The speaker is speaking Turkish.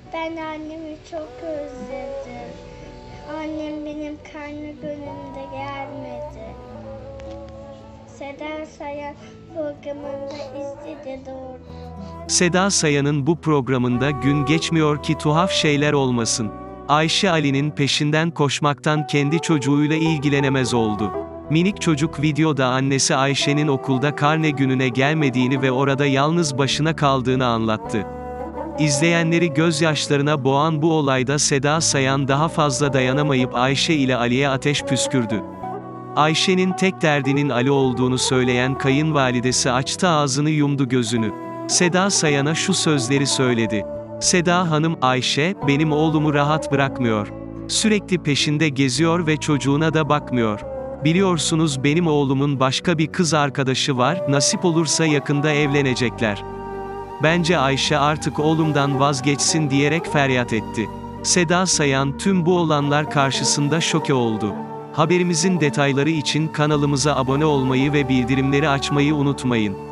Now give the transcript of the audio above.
Ben annemi çok özledim. Annem benim karnı günümde gelmedi. Seda Sayan programında izledi doğru. Seda Sayan'ın bu programında gün geçmiyor ki tuhaf şeyler olmasın. Ayşe Ali'nin peşinden koşmaktan kendi çocuğuyla ilgilenemez oldu. Minik çocuk videoda annesi Ayşe'nin okulda karne gününe gelmediğini ve orada yalnız başına kaldığını anlattı. İzleyenleri gözyaşlarına boğan bu olayda Seda Sayan daha fazla dayanamayıp Ayşe ile Ali'ye ateş püskürdü. Ayşe'nin tek derdinin Ali olduğunu söyleyen kayınvalidesi açtı ağzını yumdu gözünü. Seda Sayan'a şu sözleri söyledi. Seda Hanım, Ayşe, benim oğlumu rahat bırakmıyor. Sürekli peşinde geziyor ve çocuğuna da bakmıyor. Biliyorsunuz benim oğlumun başka bir kız arkadaşı var, nasip olursa yakında evlenecekler. Bence Ayşe artık oğlumdan vazgeçsin diyerek feryat etti. Seda Sayan tüm bu olanlar karşısında şoke oldu. Haberimizin detayları için kanalımıza abone olmayı ve bildirimleri açmayı unutmayın.